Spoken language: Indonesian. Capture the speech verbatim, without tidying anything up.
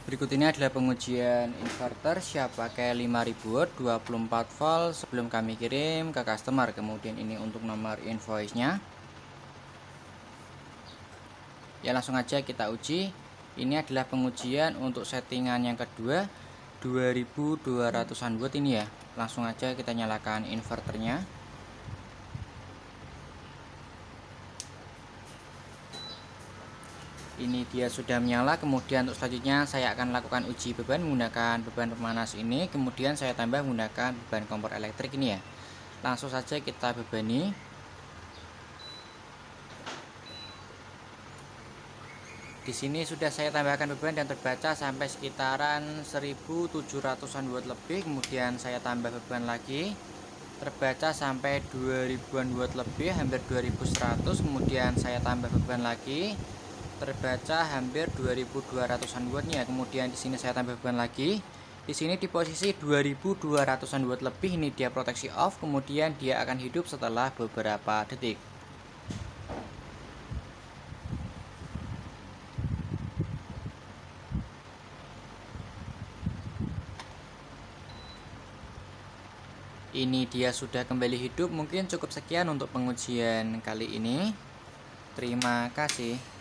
Berikut ini adalah pengujian inverter siap pakai lima ribu watt dua puluh empat volt sebelum kami kirim ke customer. Kemudian ini untuk nomor invoice-nya. Ya, langsung aja kita uji. Ini adalah pengujian untuk settingan yang kedua dua ribu dua ratusan watt ini ya. Langsung aja kita nyalakan inverternya. Ini dia sudah menyala. Kemudian untuk selanjutnya saya akan lakukan uji beban menggunakan beban pemanas ini. Kemudian saya tambah menggunakan beban kompor elektrik ini ya. Langsung saja kita bebani. Di sini sudah saya tambahkan beban dan terbaca sampai sekitaran seribu tujuh ratusan watt lebih. Kemudian saya tambah beban lagi, terbaca sampai dua ribuan watt lebih, hampir dua ribu seratus. Kemudian saya tambah beban lagi, terbaca hampir dua ribu dua ratusan wattnya. Kemudian di sini saya tambah beban lagi. Di sini di posisi dua ribu dua ratusan watt lebih, ini dia proteksi off. Kemudian dia akan hidup setelah beberapa detik. Ini dia sudah kembali hidup. Mungkin cukup sekian untuk pengujian kali ini. Terima kasih.